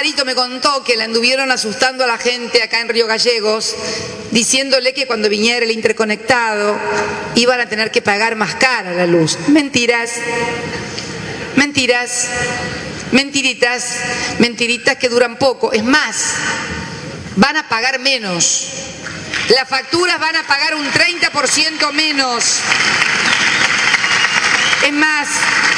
Marito me contó que le anduvieron asustando a la gente acá en Río Gallegos, diciéndole que cuando viniera el interconectado iban a tener que pagar más cara la luz. Mentiras, mentiras, mentiritas, mentiritas que duran poco. Es más, van a pagar menos. Las facturas van a pagar un 30% menos. Es más,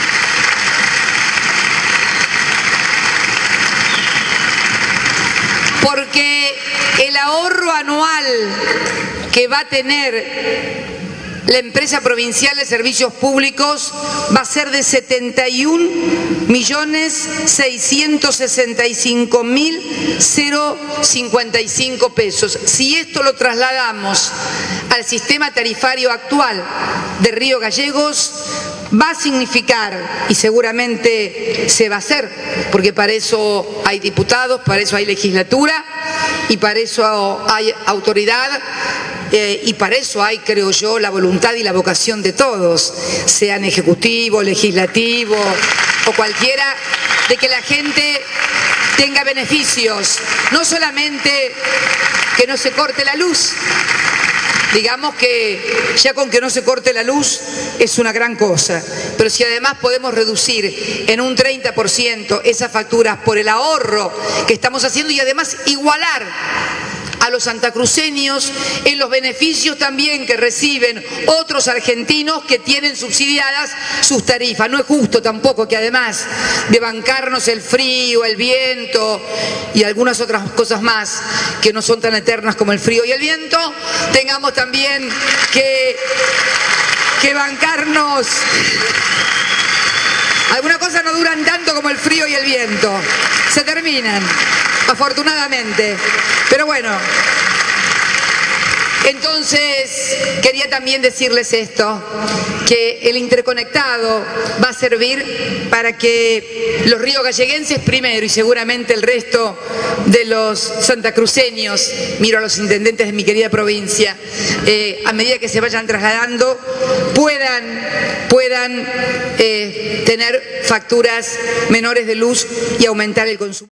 porque el ahorro anual que va a tener la empresa provincial de servicios públicos va a ser de 71.665.055 pesos. Si esto lo trasladamos al sistema tarifario actual de Río Gallegos, va a significar, y seguramente se va a hacer, porque para eso hay diputados, para eso hay legislatura y para eso hay autoridad, y para eso hay, creo yo, la voluntad y la vocación de todos, sean ejecutivo, legislativo o cualquiera, de que la gente tenga beneficios, no solamente que no se corte la luz. Digamos que ya con que no se corte la luz es una gran cosa, pero si además podemos reducir en un 30% esas facturas por el ahorro que estamos haciendo y además igualar a los santacruceños en los beneficios también que reciben otros argentinos que tienen subsidiadas sus tarifas. No es justo tampoco que además de bancarnos el frío, el viento y algunas otras cosas más que no son tan eternas como el frío y el viento, tengamos también que bancarnos. Algunas cosas no duran tanto como el frío y el viento, se terminan, afortunadamente. Pero bueno, entonces quería también decirles esto, que el interconectado va a servir para que los riogalleguenses primero y seguramente el resto de los santacruceños, miro a los intendentes de mi querida provincia, a medida que se vayan trasladando, puedan tener facturas menores de luz y aumentar el consumo.